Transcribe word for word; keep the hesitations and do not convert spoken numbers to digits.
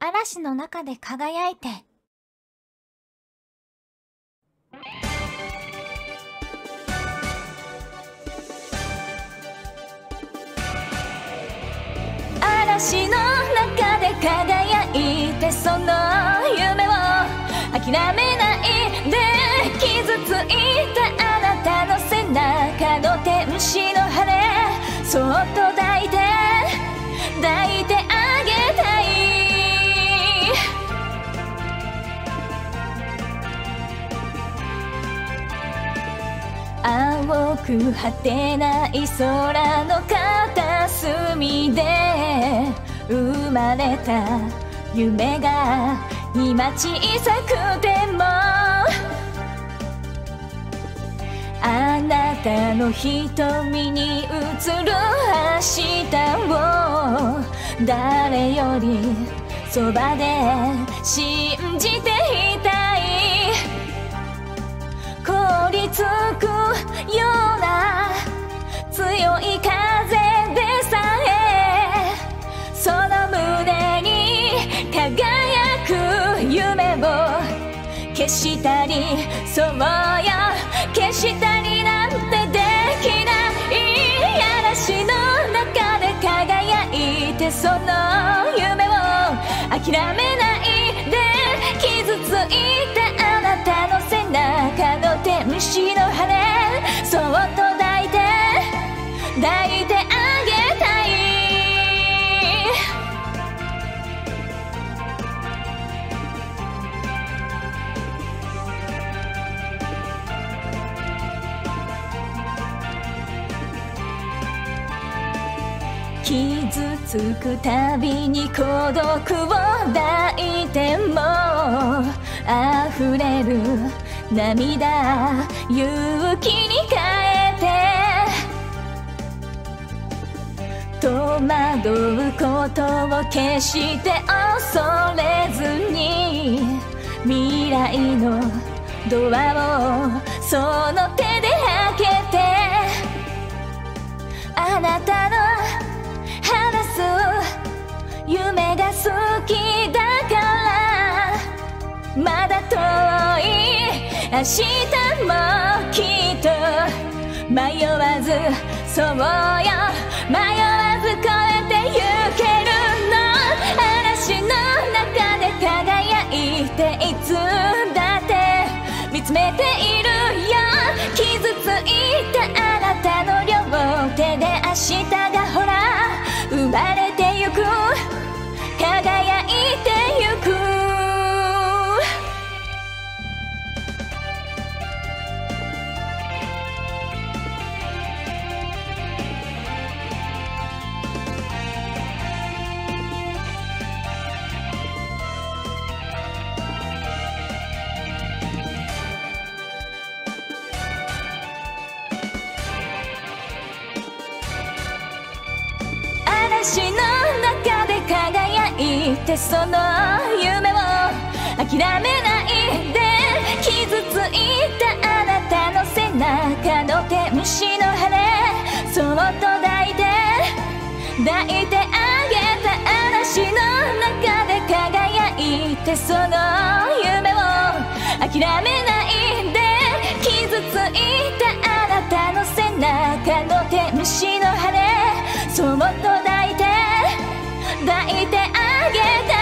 嵐の中で輝いて。嵐の中で輝いて、その夢を諦めないで。傷ついたあなたの背中の天使の羽、そっと抱いて抱いてあげたい。青く果てない空の片隅で生まれた夢が今小さくても、あなたの瞳に映る明日を誰よりそばで信じていたい。凍りつくような強い風でさえ、その胸に輝く夢を消したり、そうよ消したりなんてできない。嵐の中で輝いて、その夢を諦めないで。傷ついたあなたの背中の天使の羽、そっと抱いて抱いてあげたい。傷つくたびに孤独を抱いても、溢れる涙勇気に変えて、戸惑うことを決して恐れずに、未来のドアをその手で開けて、あなたの話す夢が好きだから、まだ遠い明日もきっと迷わず、そうよ迷わず越えてゆけるの。嵐の中で輝いて、いつだって見つめているよ。傷ついたあなたの両手で明日がほら生まれてゆく、輝いてゆく。嵐の中で輝いて、その夢を諦めないで。傷ついたあなたの背中の天使の羽、そっと抱いて抱いてあげた。嵐の中で輝いて、その夢を諦めないで。傷ついたあなたの背中の天使の羽、そっと抱いて抱いてあげた。